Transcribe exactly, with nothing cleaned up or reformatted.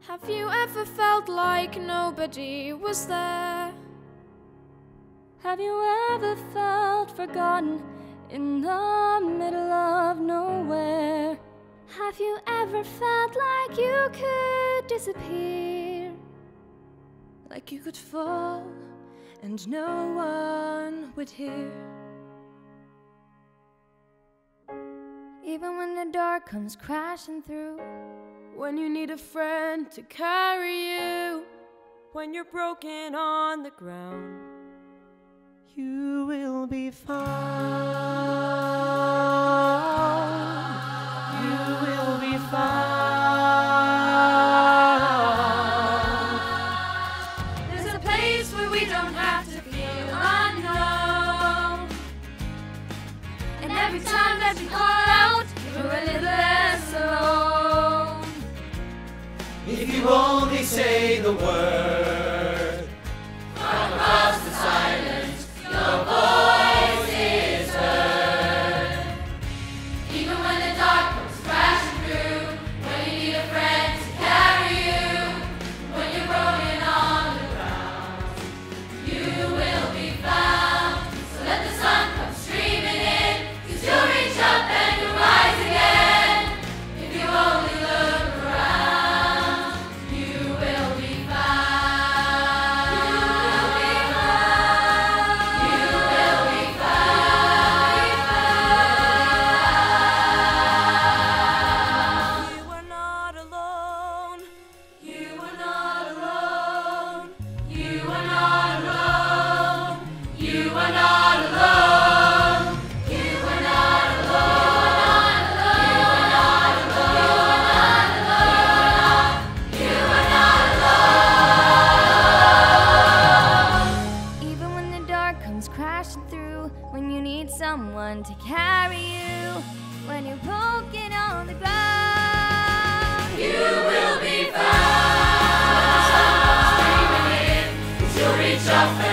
Have you ever felt like nobody was there? Have you ever felt forgotten in the middle of nowhere? Have you ever felt like you could disappear? Like you could fall and no one would hear? Even when the dark comes crashing through, when you need a friend to carry you, when you're broken on the ground, you will be found. You will be found. There's a place where we don't have to feel unknown, and every time that we call out, you're a little less alone. If you only say the word, from across the silence, your voice is heard. Even when the dark comes crashing through, when you need a friend to carry you, when you're broken on the ground, you will be found. So let the sun come streaming in, 'cause you'll reach up and you'll rise again. If you only look around, you will be found. You will be found. You will be found. you are not alone. You are not alone. You are not alone. You are not alone. You are not alone. You are not alone. You are not alone. even when the dark comes crashing through, when you need someone to carry you, when you're broken on the ground. You will be found. When the sun comes streaming in, 'cause you'll reach up